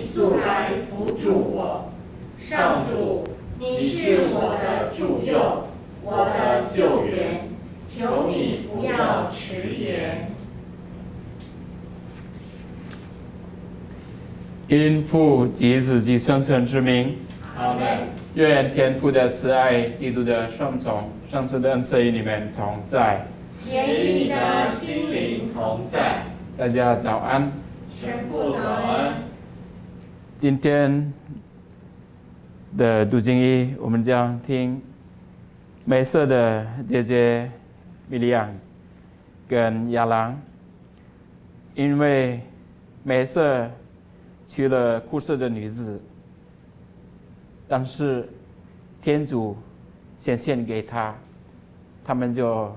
速来扶助我。上主，你是我的助佑，我的救援，求你不要迟延。 因父及子及圣神之名， 阿门。 愿天父的慈爱、基督的圣宠、圣子的恩赐与你们同在， 也与你的心灵同在。 大家早安。 神父早安。 今天的读经一，我们将听梅瑟的姐姐米利亚跟亚郎，因为梅瑟娶了库色的女子，但是天主显现给他们就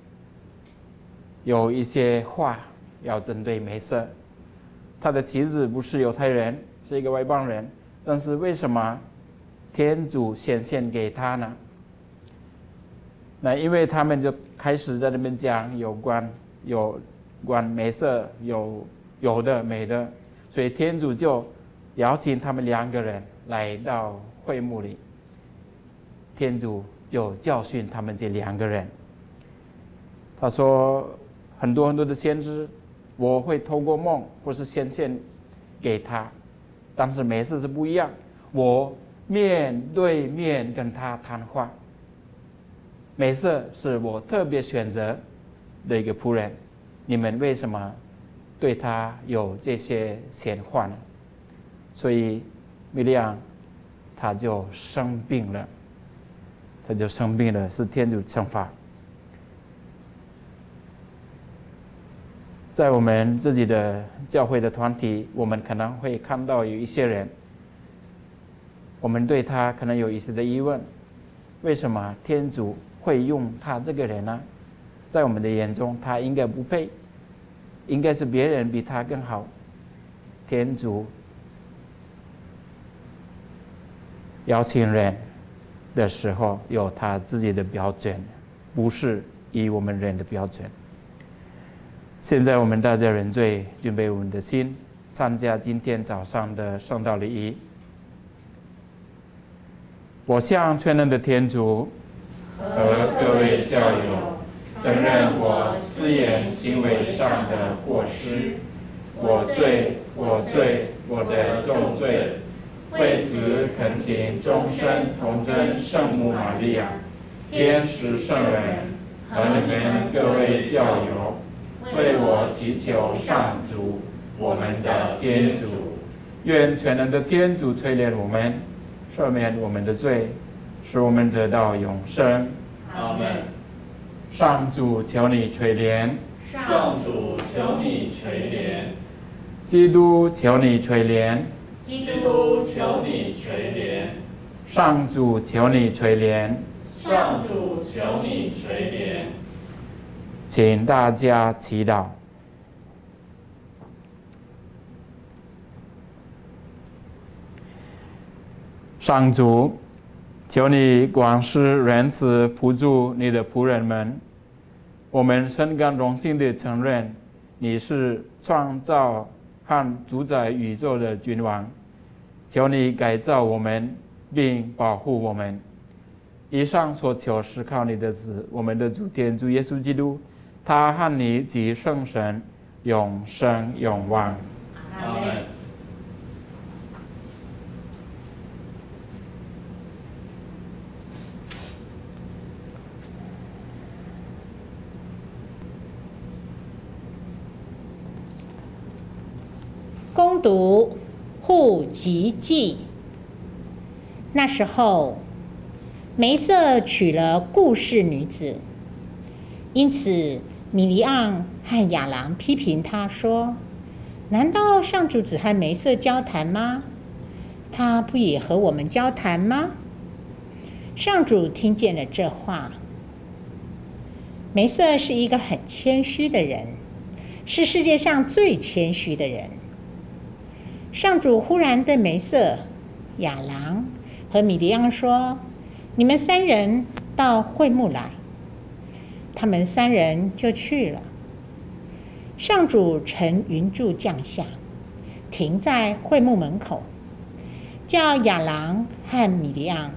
有一些话要针对梅瑟。他的妻子不是犹太人，是一个外邦人，但是为什么天主显现给他呢？那因为他们就开始在那边讲有关梅瑟有的没的，所以天主就邀请他们两个人来到会幕里，天主就教训他们这两个人。他说很多的先知，我会透过梦或是显现给他，但是梅瑟是不一样，我面对面跟他谈话。梅瑟是我特别选择的一个仆人，你们为什么对他有这些显化呢？所以米利亚他就生病了，是天主惩罚。在我们自己的教会的团体，我们可能会看到有一些人，我们对他可能有一些的疑问，为什么天主会用他这个人呢？在我们的眼中，他应该不配，应该是别人比他更好。天主邀请人的时候有他自己的标准，不是以我们人的标准。现在我们大家认罪，准备我们的心，参加今天早上的圣道礼仪。我向全能的天主和各位教友承认我思言行为上的过失，我的重罪，为此恳请终身童真圣母玛利亚、天使圣人和你们各位教友，为我祈求上主，我们的天主。愿全能的天主垂怜我们，赦免我们的罪，使我们得到永生。 阿门。 上主求你垂怜， 上主求你垂怜， 基督求你垂怜， 基督求你垂怜， 上主求你垂怜， 上主求你垂怜。 请大家祈祷。上主，求你广施仁慈，扶助你的仆人们。我们深感荣幸地承认，你是创造和主宰宇宙的君王。求你改造我们，并保护我们。以上所求是靠你的子，我们的主天主耶稣基督，他和你及圣神永生永王。 阿门。 攻读户籍记。那时候，梅瑟娶了顾氏女子，因此米利昂和亚郎批评他说：“难道上主只和梅瑟交谈吗？他不也和我们交谈吗？”上主听见了这话。梅瑟是一个很谦虚的人，是世界上最谦虚的人。上主忽然对梅瑟、亚郎和米利昂说：“你们三人到会幕来。”他们三人就去了。上主乘云柱降下， 停在会幕门口，叫亚郎和米利暗。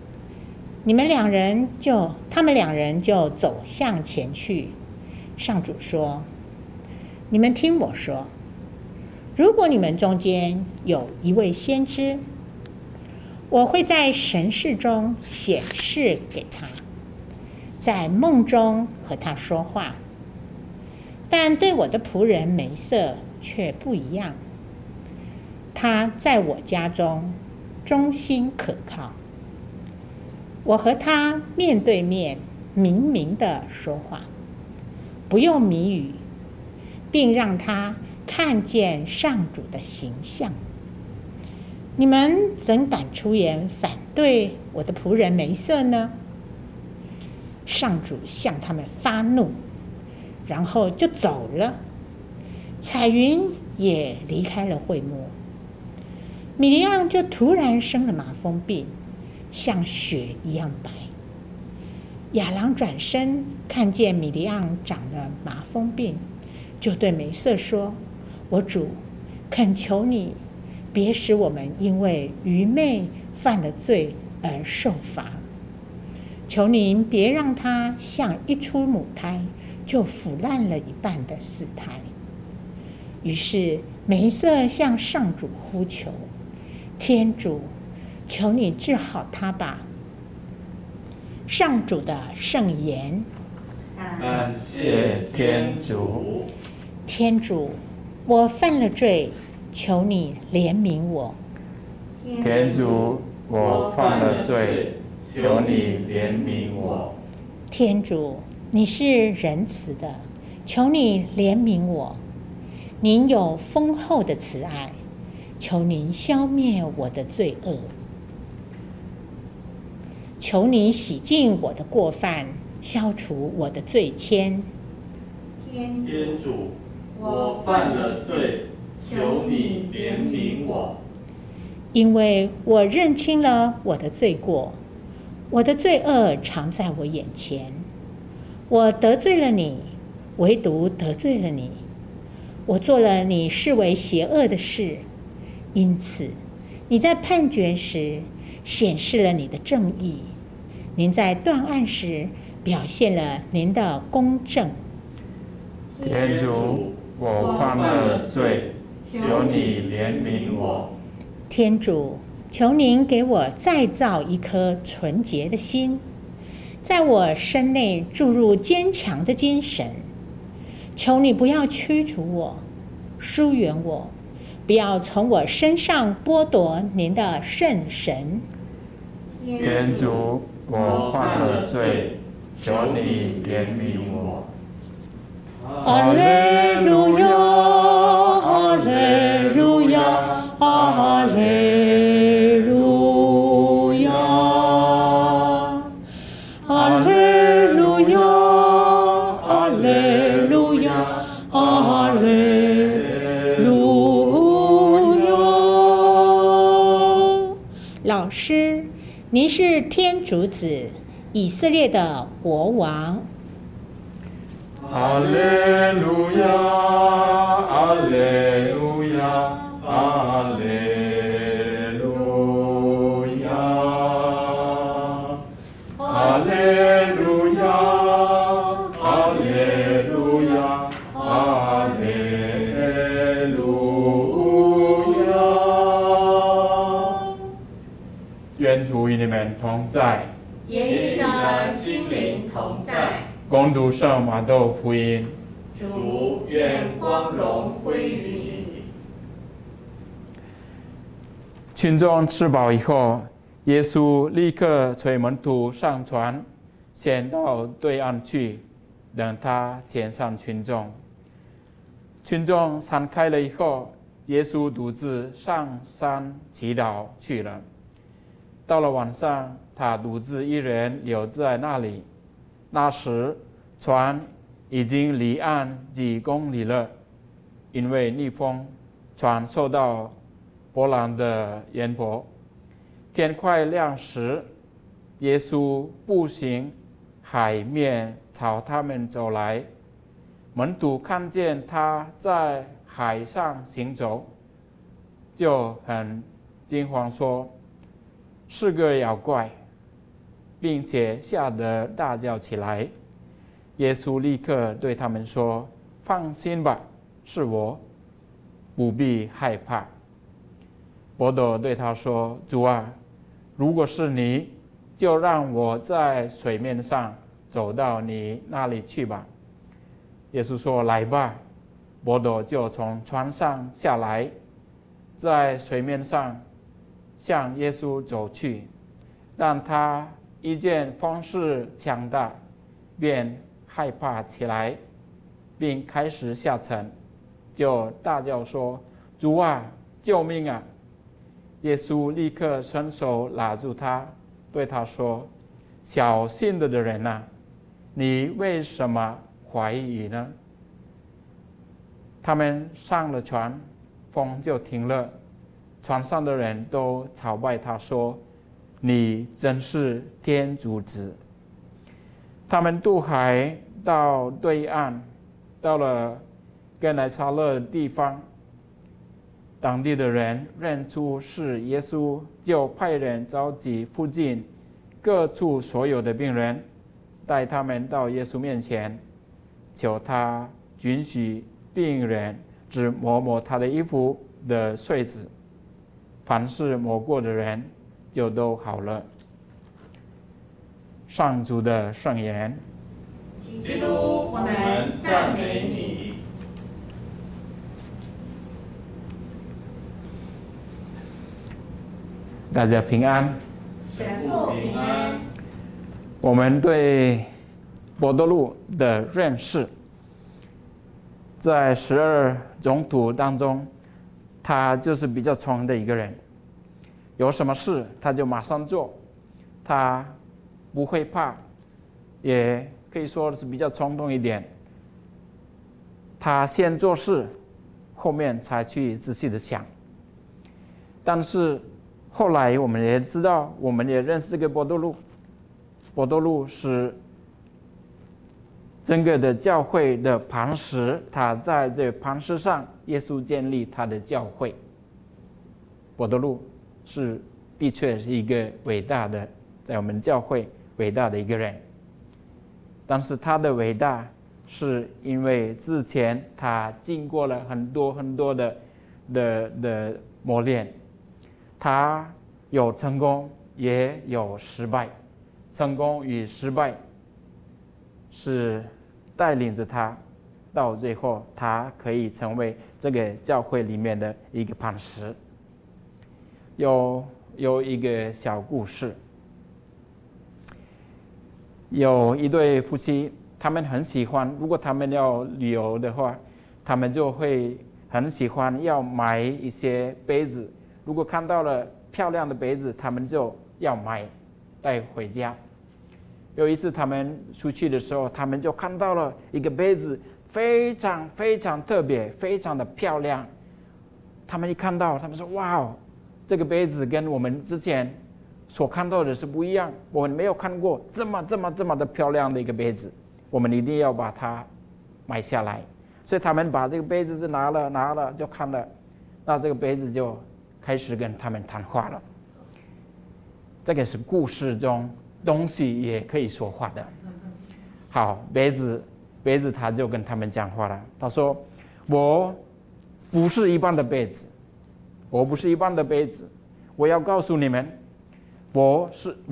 他们两人就走向前去。上主说：“你们听我说，如果你们中间有一位先知，我会在神视中显示给他，在梦中和他说话。但对我的仆人梅瑟却不一样，他在我家中忠心可靠，我和他面对面明明地说话，不用谜语，并让他看见上主的形象。你们怎敢出言反对我的仆人梅瑟呢？”上主向他们发怒，然后就走了。彩云也离开了会幕。米利暗就突然生了麻风病，像雪一样白。亚郎转身看见米利暗长了麻风病，就对梅瑟说：“我主，恳求你，别使我们因为愚昧犯了罪而受罚。求您别让他像一出母胎就腐烂了一半的死胎。”于是梅瑟向上主呼求：“天主，求你治好他吧。”上主的圣言。 感谢天主。 天主，我犯了罪，求你怜悯我。 天主，我犯了罪，求你怜悯我。 天主，你是仁慈的，求你怜悯我。您有丰厚的慈爱，求您消灭我的罪恶。求你洗净我的过犯，消除我的罪愆。 天主，我犯了罪，求你怜悯我。 因为我认清了我的罪过，我的罪恶常在我眼前。我得罪了你，唯独得罪了你。我做了你视为邪恶的事，因此你在判决时显示了你的正义，您在断案时表现了您的公正。 天主，我犯了罪，求你怜悯我。 天主，求您给我再造一颗纯洁的心，在我身内注入坚强的精神。求你不要驱逐我，疏远我，不要从我身上剥夺您的圣神。 天主，我犯了罪，求你怜悯我。 阿肋路亚，阿肋路亚，阿肋路亚，阿肋路亚，阿肋路亚，阿肋路亚。老师，您是天主子，以色列的国王。 阿肋路亚，阿肋路亚，阿肋路亚，阿肋路亚，阿肋路亚，阿肋路亚。愿主与你们同在， 也与你的心灵同在。 恭读圣马窦福音。 主，愿光荣归于你。 群众吃饱以后，耶稣立刻催门徒上船，先到对岸去，等他遣散群众。群众散开了以后，耶稣独自上山祈祷去了。到了晚上，他独自一人留在那里。那时，船已经离岸几公里了，因为逆风，船受到波浪的淹没。天快亮时，耶稣步行海面朝他们走来。门徒看见他在海上行走， 就很惊慌说：“是个妖怪！”并且吓得大叫起来。耶稣立刻对他们说：“放心吧，是我，不必害怕。”伯多对他说：“主啊，如果是你，就让我在水面上走到你那里去吧。”耶稣说：“来吧。”伯多就从船上下来，在水面上向耶稣走去，但他一见风势强大，便害怕起来，并开始下沉，就大叫说：“主啊，救命啊！”耶稣立刻伸手拉住他，对他说：“小信的人啊，你为什么怀疑呢？”他们上了船，风就停了，船上的人都朝拜他说：“你真是天主子。”他们渡海到对岸，到了该乃撒勒的地方，当地的人认出是耶稣，就派人召集附近各处所有的病人，带他们到耶稣面前，求他允许病人只摸摸他的衣服的穗子，凡是摸过的人就都好了。上主的圣言。 基督，我们赞美你。 大家平安。 神父平安。 我们对伯多禄的认识，在12宗徒当中，他就是比较冲的一个人，有什么事他就马上做，他不会怕，也可以说是比较冲动一点。他先做事，后面才去仔细的想。但是后来我们也知道，我们也认识这个伯多禄。伯多禄是整个的教会的磐石，他在这磐石上，耶稣建立他的教会。伯多禄的确是一个伟大的，在我们教会伟大的一个人。但是他的伟大是因为之前他经过了很多的磨练，他有成功也有失败，成功与失败是带领着他到最后，他可以成为这个教会里面的一个磐石。有一个小故事，有一对夫妻，他们很喜欢，如果他们要旅游的话，他们就会很喜欢要买一些杯子，如果看到了漂亮的杯子，他们就要买带回家。有一次他们出去的时候，他们就看到了一个杯子，非常非常特别，非常的漂亮。他们一看到，他们说：“哇，这个杯子跟我们之前所看到的是不一样，我们没有看过这么的漂亮的一个杯子，我们一定要把它买下来。”所以他们把这个杯子就拿了就看了，那这个杯子就开始跟他们谈话了。这个是故事中东西也可以说话的。好，杯子他就跟他们讲话了。他说：“我不是一般的杯子，我不是一般的杯子。我要告诉你们，我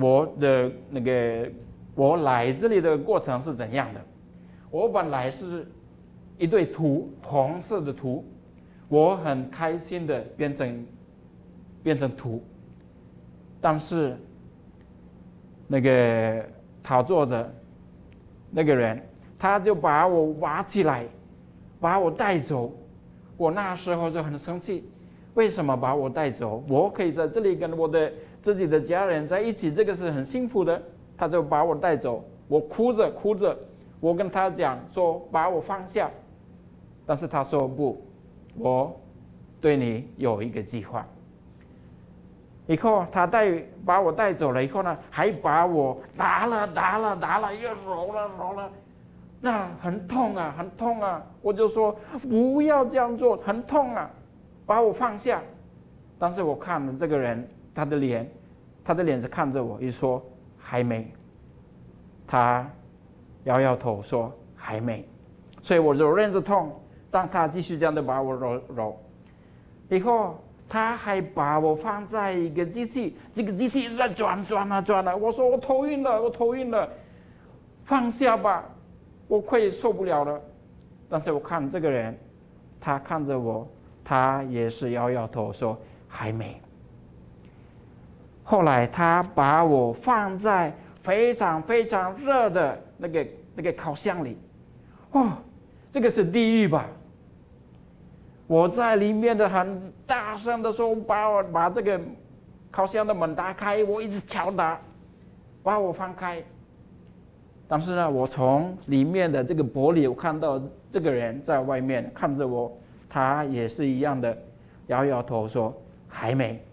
来这里的过程是怎样的。我本来是一对图，红色的图，我很开心的变成图，但是那个讨作者那个人，他就把我挖起来，把我带走。我那时候就很生气，为什么把我带走？我可以在这里跟我的自己的家人在一起，这个是很幸福的。他就把我带走，我哭着，我跟他讲说把我放下，但是他说不，我对你有一个计划。以后他把我带走了以后呢，还把我打了，又揉了，那很痛啊！我就说不要这样做，很痛啊，把我放下。 但是我看了这个人，他的脸是看着我，一说还没，他摇摇头说还没，所以我就忍着痛，让他继续这样的把我揉。以后他还把我放在一个机器，这个机器一直在转啊，我说我头晕了，放下吧，我快受不了了。但是我看这个人，他看着我，他也是摇摇头说还没。后来他把我放在非常非常热的那个烤箱里，这个是地狱吧？我在里面的很大声的说，把这个烤箱的门打开，我一直敲打，把我放开。但是呢，我从里面的这个玻璃，我看到这个人在外面看着我，他也是一样的摇摇头说还没。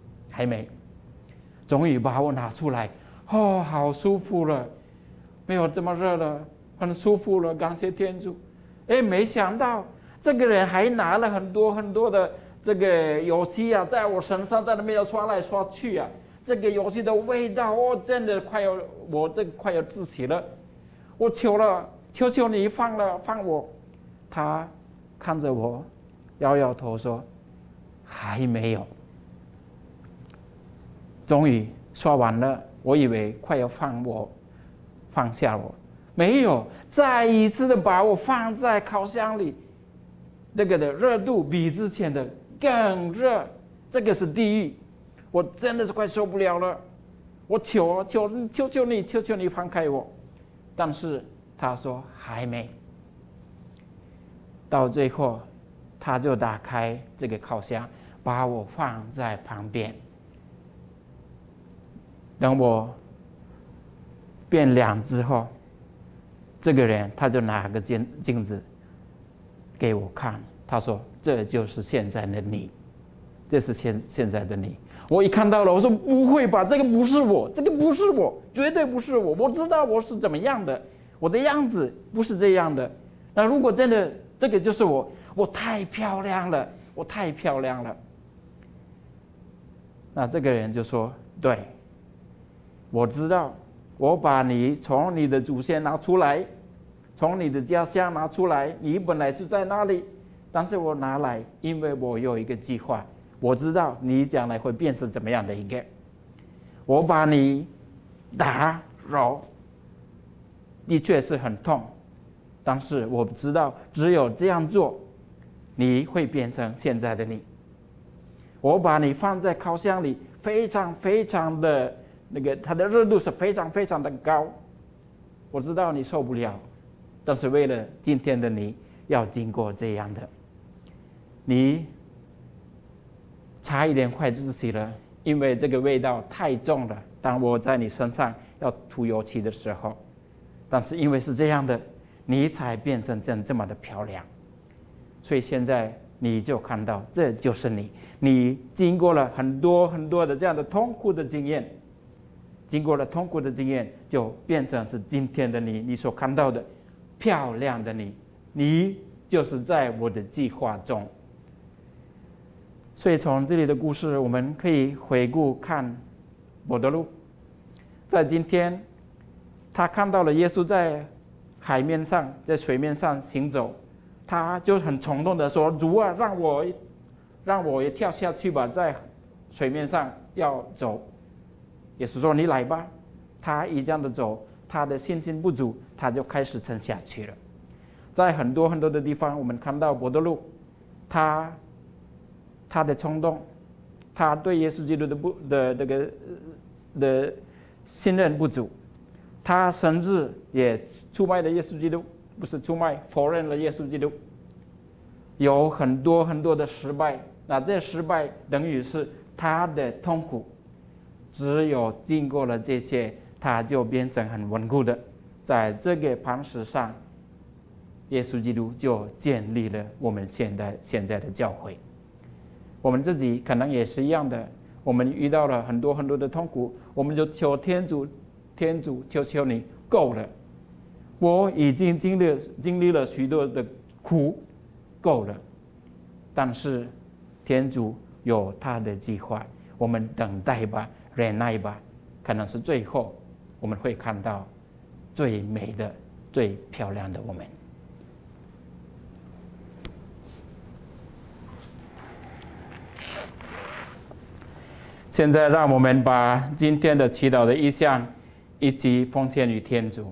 终于把我拿出来，好舒服了，没有这么热了，很舒服了，感谢天主。没想到这个人还拿了很多的这个油漆啊，在我身上在那边要刷来刷去啊，这个油漆的味道，真的快要窒息了。我求求你放我。他看着我，摇摇头说还没有。终于刷完了，我以为快要放下我，没有，再一次的把我放在烤箱里，那个的热度比之前的更热，这个是地狱，我真的是快受不了了，我求求你放开我，但是他说还没。到最后，他就打开这个烤箱，把我放在旁边。等我变凉之后，这个人他就拿个镜子给我看，他说：“这就是现在的你，这是现在的你。”我一看到了，我说：“不会吧，这个不是我，绝对不是我。我知道我是怎么样的，我的样子不是这样的。那如果真的这个就是我，我太漂亮了。”那这个人就说：“对。我知道，我把你从你的祖先拿出来，从你的家乡拿出来，你本来是在那里，但是我拿来，因为我有一个计划，我知道你将来会变成怎么样的一个。我把你打揉，的确是很痛，但是我知道只有这样做，你会变成现在的你。我把你放在烤箱里，非常非常的。它的热度是非常非常的高，我知道你受不了，但是为了今天的你要经过这样的，你差一点快窒息了，因为这个味道太重了。当我在你身上要涂油漆的时候，但是因为是这样的，你才变成这么的漂亮。所以现在你就看到，这就是你经过了很多的这样的痛苦的经验。经过了痛苦的经验，就变成是今天的你所看到的漂亮的你就是在我的计划中。所以从这里的故事，我们可以回顾看伯多禄，在今天他看到了耶稣在海面上，在水面上行走，他就很冲动的说：“主啊，让我也跳下去吧，在水面上要走。”耶稣说：“你来吧。”他一这样的走，他的信心不足，他就开始沉下去了。在很多的地方，我们看到伯多禄，他的冲动，他对耶稣基督的信任不足，他甚至也出卖了耶稣基督，不是出卖，否认了耶稣基督，有很多的失败。那这失败等于是他的痛苦。只有经过了这些，他就变成很稳固的，在这个磐石上，耶稣基督就建立了我们现在的教会。我们自己可能也是一样的，我们遇到了很多的痛苦，我们就求天主，求你够了，我已经经历了许多的苦，够了。但是天主有他的计划。我们等待吧，忍耐吧，可能是最后我们会看到最美的、最漂亮的我们。现在让我们把今天的祈祷的意向一起奉献于天主。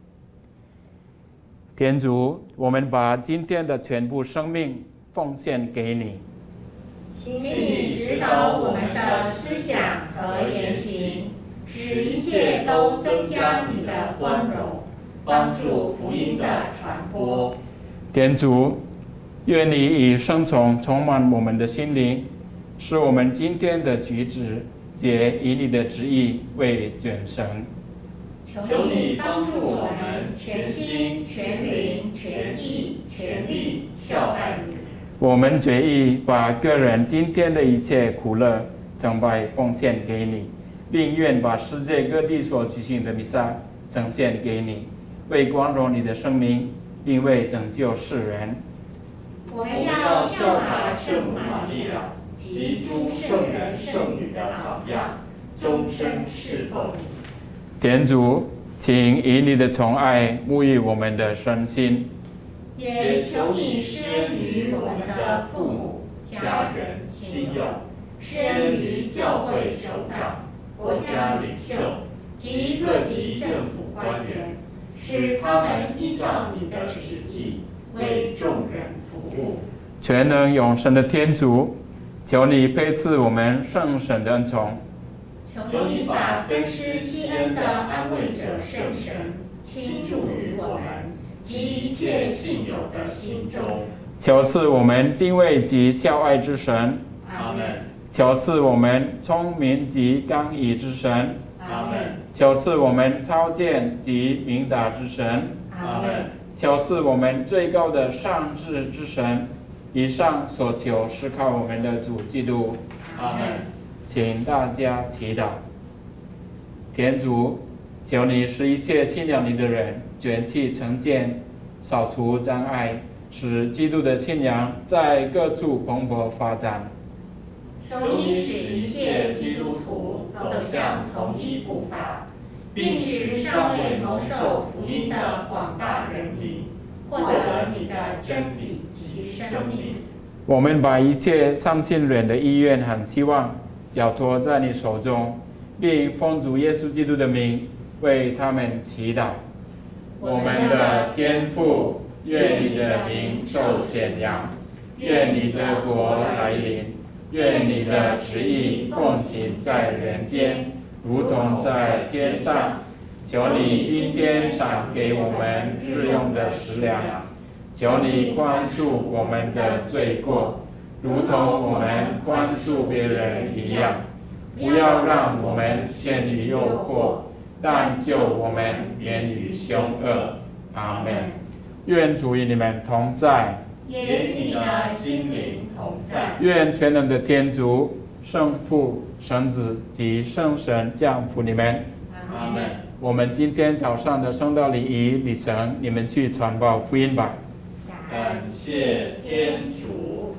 天主，我们把今天的全部生命奉献给你， 请你指导我们的思想和言行，使一切都增加你的光荣，帮助福音的传播。 天主，愿你以圣宠充满我们的心灵，使我们今天的举止皆以你的旨意为准绳。 求你帮助我们全心、全灵、全意、全力效爱你。 我们决意把个人今天的一切苦乐、崇拜奉献给你，并愿把世界各地所举行的弥撒呈现给你，为光荣你的生命，并为拯救世人。 我们要效法圣母玛利亚及诸圣人圣女的榜样，终身侍奉你。 天主，请以你的宠爱沐浴我们的身心， 也求你施恩于我们的父母、家人、亲友，施恩于教会首长、国家领袖及各级政府官员，使他们依照你的旨意为众人服务。 全能永生的天主，求你配赐我们圣神的恩宠， 求你把分施积恩的安慰者圣神倾注于我们及一切信友的心中。 求赐我们敬畏及孝爱之神， 阿门。 求赐我们聪明及刚毅之神， 阿门。 求赐我们超见及明达之神， 阿门。 求赐我们最高的上智之神。以上所求是靠我们的主基督。 阿门。 请大家祈祷。天主，求你使一切信仰你的人卷起成见，扫除障碍，使基督的信仰在各处蓬勃发展。 求你使一切基督徒走向同一步伐，并使尚未蒙受福音的广大人民获得你的真理及生命。 我们把一切相信人的意愿和希望交托在你手中，并奉主耶稣基督的名为他们祈祷。我们的天父，愿你的名受显扬，愿你的国来临，愿你的旨意奉行在人间，如同在天上。求你今天赏给我们日用的食粮，求你宽恕我们的罪过，如同我们宽恕别人一样。不要让我们陷于诱惑，但救我们免于凶恶。阿门。愿主与你们同在， 也与你的心灵同在。 愿全能的天主、圣父、圣子及圣神降福你们。 阿门。 我们今天早上的圣道礼仪礼程，你们去传报福音吧。 感谢天主。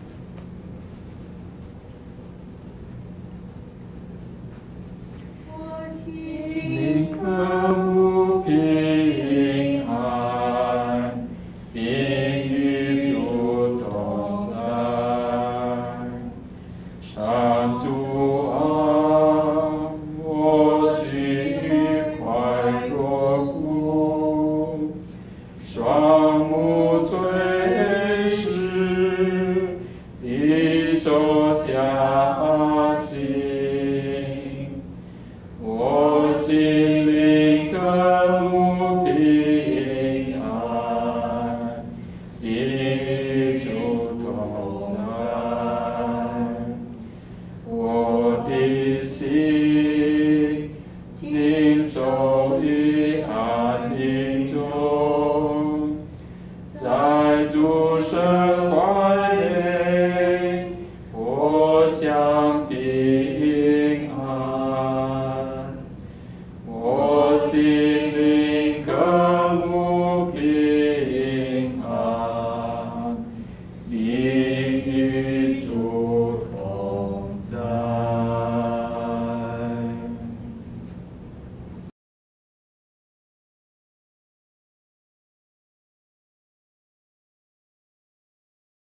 我心渴慕平安，并与主同在。上主啊，我心愉快若谷，双目垂视，一手下行。我心灵渴慕平安，并与主同在。我的心